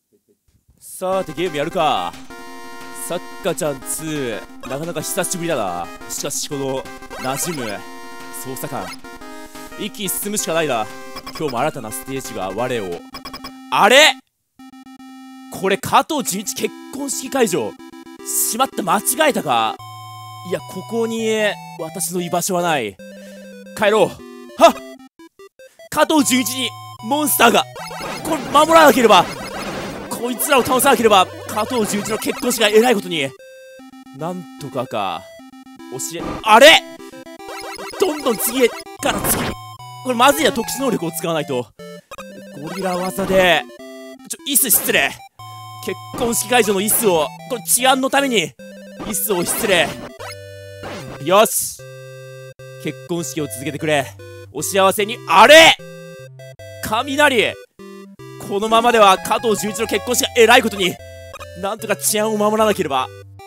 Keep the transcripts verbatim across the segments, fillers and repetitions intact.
さてゲームやるか。サッカちゃんツー、なかなか久しぶりだな。しかしこの馴染む操作感、一気に進むしかないな。今日も新たなステージが我を。あれ、これ加藤純一結婚式会場。しまった、間違えたか。いや、ここに私の居場所はない。帰ろう。はっ、加藤純一にモンスターが。これ守らなければ、こいつらを倒さなければ加藤純一の結婚式がえらいことに。なんとかか教え、あれ、どんどん次へから次。これまずいな、特殊能力を使わないと。ゴリラ技でちょイス失礼。結婚式会場のイスを、これ治安のためにイスを失礼。よし、結婚式を続けてくれ。お幸せに。あれ、雷、このままでは加藤純一の結婚式がえらいことに。なんとか治安を守らなければ。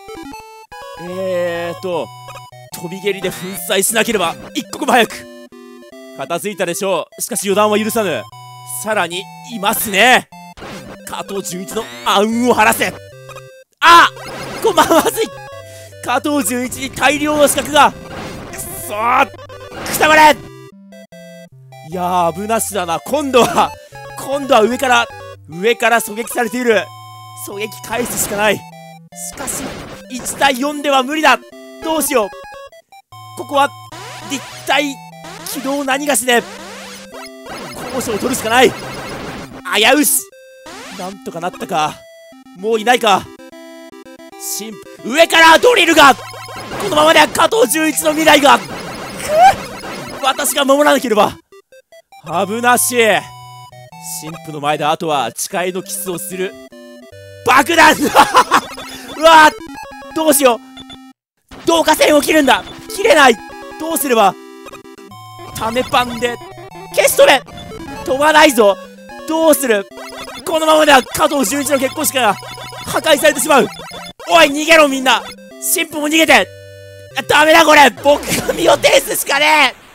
えーと飛び蹴りで粉砕しなければ一刻も早く。片付いたでしょう。しかし予断は許さぬ。さらにいますね、加藤純一の暗雲を晴らせ。あっ、こままずい。加藤純一に大量の資格が。くそー、くたばれ。いやー、危なしだな。今度は今度は上から上から狙撃されている。狙撃返すしかない。しかしいちたいよんでは無理だ。どうしよう。ここは立体起動何がしで高所を取るしかない。危うし。なんとかなったか。もういないか。新上からドリルが。このままでは加藤純一の未来が。くぅ、私が守らなければ。危なしい。神父の前であとは誓いのキスをする。爆弾うわー、どうしよう。導火線を切るんだ。切れない。どうすれば。種パンで消し止め。飛ばないぞ。どうする。このままでは加藤純一の結婚式が破壊されてしまう。おい逃げろみんな。神父も逃げて。ダメだこれ、僕が身を挺すしかねえ。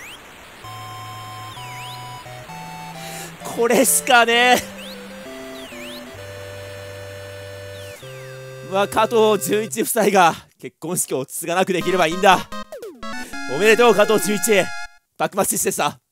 これしかねえ。まあ加藤純一夫妻が結婚式を継がなくできればいいんだ。おめでとう加藤純一。幕末志士でした。